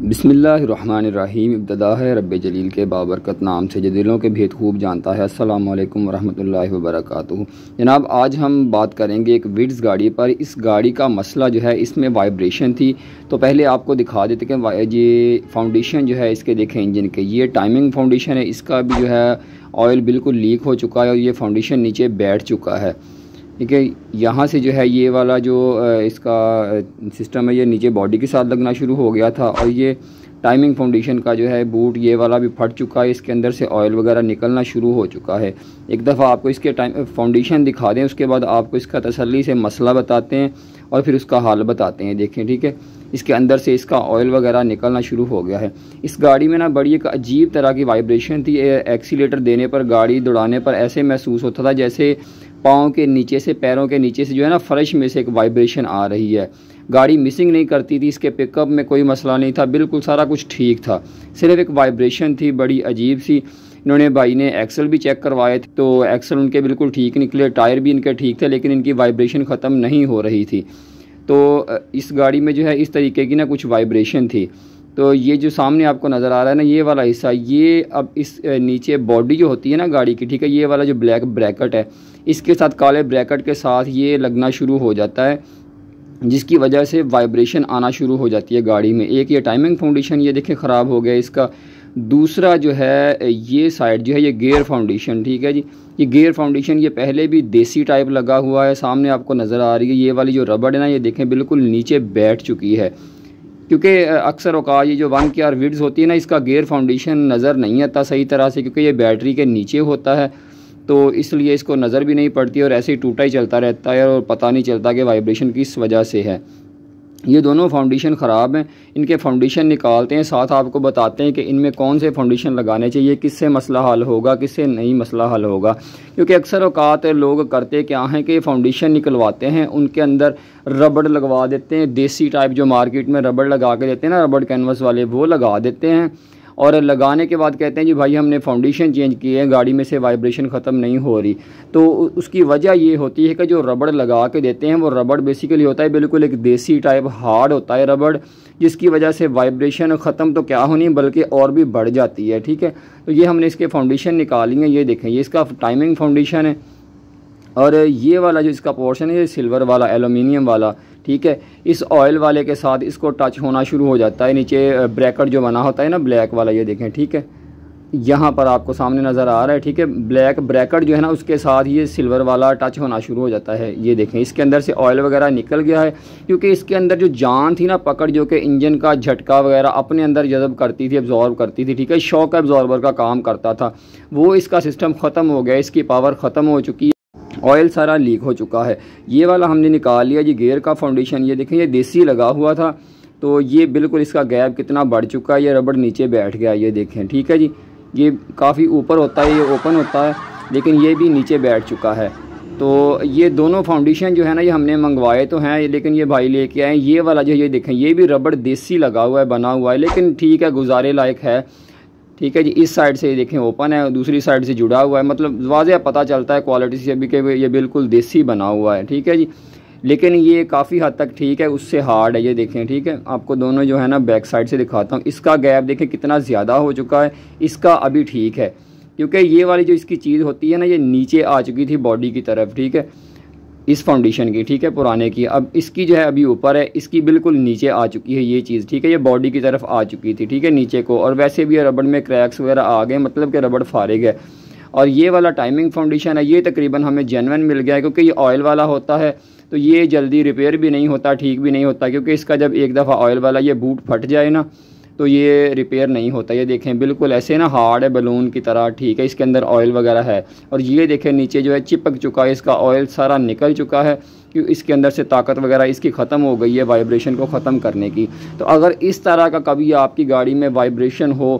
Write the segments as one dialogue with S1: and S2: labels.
S1: बिस्मिल्लाहिर्रहमानिर्रहीम। इब्तिदा है रब्बे जलील के बाबरकत नाम से जो दिलों के भेद खूब जानता है। अस्सलामु अलैकुम वरहमतुल्लाहि वबरकातुहू। जनाब, आज हम बात करेंगे एक विड्स गाड़ी पर। इस गाड़ी का मसला जो है, इसमें वाइब्रेशन थी। तो पहले आपको दिखा देते कि ये फाउंडेशन जो है इसके देखें इंजन के, ये टाइमिंग फाउंडेशन है। इसका भी जो है ऑयल बिल्कुल लीक हो चुका है और ये फाउंडेशन नीचे बैठ चुका है। ठीक है, यहाँ से जो है ये वाला जो इसका सिस्टम है ये नीचे बॉडी के साथ लगना शुरू हो गया था और ये टाइमिंग फाउंडेशन का जो है बूट ये वाला भी फट चुका है। इसके अंदर से ऑयल वगैरह निकलना शुरू हो चुका है। एक दफ़ा आपको इसके टाइम फाउंडेशन दिखा दें, उसके बाद आपको इसका तसल्ली से मसला बताते हैं और फिर उसका हाल बताते हैं। देखें, ठीक है, इसके अंदर से इसका ऑयल वगैरह निकलना शुरू हो गया है। इस गाड़ी में ना बड़ी एक अजीब तरह की वाइब्रेशन थी। एक्सीलेटर देने पर, गाड़ी दौड़ाने पर ऐसे महसूस होता था जैसे पाँव के नीचे से, पैरों के नीचे से जो है ना फर्श में से एक वाइब्रेशन आ रही है। गाड़ी मिसिंग नहीं करती थी, इसके पिकअप में कोई मसला नहीं था, बिल्कुल सारा कुछ ठीक था, सिर्फ एक वाइब्रेशन थी बड़ी अजीब सी। इन्होंने भाई ने एक्सल भी चेक करवाए थे तो एक्सल उनके बिल्कुल ठीक निकले, टायर भी इनके ठीक थे, लेकिन इनकी वाइब्रेशन ख़त्म नहीं हो रही थी। तो इस गाड़ी में जो है इस तरीके की ना कुछ वाइब्रेशन थी। तो ये जो सामने आपको नज़र आ रहा है ना, ये वाला हिस्सा, ये अब इस नीचे बॉडी जो होती है ना गाड़ी की, ठीक है, ये वाला जो ब्लैक ब्रैकेट है, इसके साथ काले ब्रैकेट के साथ ये लगना शुरू हो जाता है, जिसकी वजह से वाइब्रेशन आना शुरू हो जाती है गाड़ी में। एक ये टाइमिंग फाउंडेशन ये देखें ख़राब हो गया इसका। दूसरा जो है ये साइड जो है ये गियर फाउंडेशन, ठीक है जी, ये गियर फाउंडेशन ये पहले भी देसी टाइप लगा हुआ है, सामने आपको नज़र आ रही है। ये वाली जो रबड़ है ना, ये देखें बिल्कुल नीचे बैठ चुकी है, क्योंकि अक्सर औकात ये जो 1KR विड्स होती है ना, इसका गियर फाउंडेशन नज़र नहीं आता सही तरह से, क्योंकि ये बैटरी के नीचे होता है, तो इसलिए इसको नज़र भी नहीं पड़ती और ऐसे ही टूटा ही चलता रहता है और पता नहीं चलता कि वाइब्रेशन किस वजह से है। ये दोनों फाउंडेशन ख़राब हैं, इनके फाउंडेशन निकालते हैं, साथ आपको बताते हैं कि इनमें कौन से फाउंडेशन लगाने चाहिए, किससे मसला हल होगा, किससे नहीं मसला हल होगा। क्योंकि अक्सर औकात लोग करते क्या हैं कि फाउंडेशन निकलवाते हैं, उनके अंदर रबड़ लगवा देते हैं, देसी टाइप जो मार्केट में रबड़ लगा के देते हैं ना, रबड़ कैनवस वाले, वो लगा देते हैं और लगाने के बाद कहते हैं जी भाई हमने फाउंडेशन चेंज किए हैं, गाड़ी में से वाइब्रेशन ख़त्म नहीं हो रही। तो उसकी वजह ये होती है कि जो रबड़ लगा के देते हैं वो रबड़ बेसिकली होता है बिल्कुल एक देसी टाइप हार्ड होता है रबड़, जिसकी वजह से वाइब्रेशन ख़त्म तो क्या होनी बल्कि और भी बढ़ जाती है। ठीक है, तो ये हमने इसके फाउंडेशन निकाली हैं। ये देखें, ये इसका टाइमिंग फाउंडेशन है और ये वाला जो इसका पोर्शन है ये सिल्वर वाला, एलुमिनियम वाला, ठीक है। इस ऑयल वाले के साथ इसको टच होना शुरू हो जाता है, नीचे ब्रैकेट जो बना होता है ना ब्लैक वाला, ये देखें, ठीक है, यहाँ पर आपको सामने नज़र आ रहा है, ठीक है, ब्लैक ब्रैकेट जो है ना उसके साथ ये सिल्वर वाला टच होना शुरू हो जाता है। ये देखें, इसके अंदर से ऑयल वगैरह निकल गया है, क्योंकि इसके अंदर जो जान थी ना पकड़, जो कि इंजन का झटका वगैरह अपने अंदर जज़ब करती थी, एब्जॉर्ब करती थी, ठीक है, शॉक एब्जॉर्बर का काम करता था, वो इसका सिस्टम ख़त्म हो गया, इसकी पावर ख़त्म हो चुकी है, ऑयल सारा लीक हो चुका है। ये वाला हमने निकाल लिया जी, गियर का फाउंडेशन। ये देखें, ये देसी लगा हुआ था, तो ये बिल्कुल इसका गैप कितना बढ़ चुका है, ये रबड़ नीचे बैठ गया, ये देखें, ठीक है जी, ये काफ़ी ऊपर होता है, ये ओपन होता है, लेकिन ये भी नीचे बैठ चुका है। तो ये दोनों फाउंडेशन जो है ना ये हमने मंगवाए तो हैं, लेकिन ये भाई लेके आए। ये वाला जो ये देखें, ये भी रबड़ देसी लगा हुआ है, बना हुआ है, लेकिन ठीक है, गुजारे लायक है, ठीक है जी। इस साइड से देखें ओपन है, दूसरी साइड से जुड़ा हुआ है, मतलब वाज़ेह पता चलता है क्वालिटी से भी कि ये बिल्कुल देसी बना हुआ है, ठीक है जी। लेकिन ये काफ़ी हद तक ठीक है, उससे हार्ड है, ये देखें, ठीक है। आपको दोनों जो है ना बैक साइड से दिखाता हूँ, इसका गैप देखें कितना ज़्यादा हो चुका है, इसका अभी ठीक है, क्योंकि ये वाली जो इसकी चीज़ होती है ना ये नीचे आ चुकी थी बॉडी की तरफ, ठीक है, इस फाउंडेशन की, ठीक है, पुराने की। अब इसकी जो है अभी ऊपर है, इसकी बिल्कुल नीचे आ चुकी है ये चीज़, ठीक है, ये बॉडी की तरफ आ चुकी थी, ठीक है, नीचे को, और वैसे भी रबड़ में क्रैक्स वगैरह आ गए, मतलब कि रबड़ फारिग है। और ये वाला टाइमिंग फाउंडेशन है, ये तकरीबन हमें जेन्युइन मिल गया है, क्योंकि ये ऑयल वाला होता है तो ये जल्दी रिपेयर भी नहीं होता, ठीक भी नहीं होता, क्योंकि इसका जब एक दफ़ा ऑयल वाला ये बूट फट जाए ना तो ये रिपेयर नहीं होता। ये देखें बिल्कुल ऐसे ना हार्ड है बलून की तरह, ठीक है, इसके अंदर ऑयल वगैरह है, और ये देखें नीचे जो है चिपक चुका है, इसका ऑयल सारा निकल चुका है, क्योंकि इसके अंदर से ताकत वगैरह इसकी ख़त्म हो गई है वाइब्रेशन को ख़त्म करने की। तो अगर इस तरह का कभी आपकी गाड़ी में वाइब्रेशन हो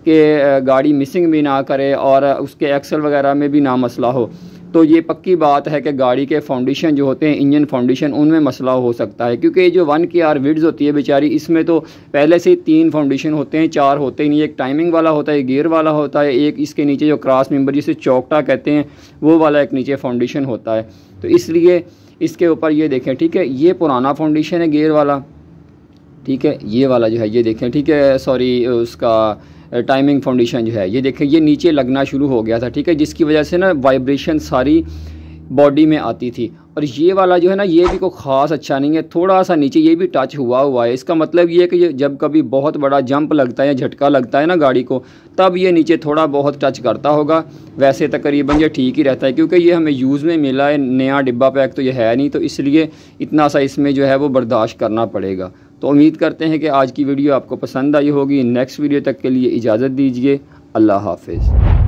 S1: कि गाड़ी मिसिंग भी ना करे और उसके एक्सल वगैरह में भी ना मसला हो, तो ये पक्की बात है कि गाड़ी के फाउंडेशन जो होते हैं, इंजन फाउंडेशन, उनमें मसला हो सकता है। क्योंकि ये जो 1KR विड्स होती है बेचारी, इसमें तो पहले से ही 3 फाउंडेशन होते हैं, 4 होते ही नहीं। एक टाइमिंग वाला होता है, गियर वाला होता है, एक इसके नीचे जो क्रॉस मेंबर जिसे चौकटा कहते हैं वो वाला एक नीचे फाउंडेशन होता है। तो इसलिए इसके ऊपर ये देखें, ठीक है, ये पुराना फाउंडेशन है गियर वाला, ठीक है। ये वाला जो है ये देखें, ठीक है, सॉरी उसका टाइमिंग फाउंडेशन जो है ये देखें ये नीचे लगना शुरू हो गया था, ठीक है, जिसकी वजह से ना वाइब्रेशन सारी बॉडी में आती थी। और ये वाला जो है ना ये भी कोई ख़ास अच्छा नहीं है, थोड़ा सा नीचे ये भी टच हुआ है। इसका मतलब ये है कि ये जब कभी बहुत बड़ा जंप लगता है या झटका लगता है ना गाड़ी को, तब ये नीचे थोड़ा बहुत टच करता होगा। वैसे तकरीबन ये ठीक ही रहता है, क्योंकि ये हमें यूज़ में मिला है, नया डिब्बा पैक तो ये है नहीं, तो इसलिए इतना सा इसमें जो है वो बर्दाश्त करना पड़ेगा। तो उम्मीद करते हैं कि आज की वीडियो आपको पसंद आई होगी। नेक्स्ट वीडियो तक के लिए इजाज़त दीजिए। अल्लाह हाफ़िज़।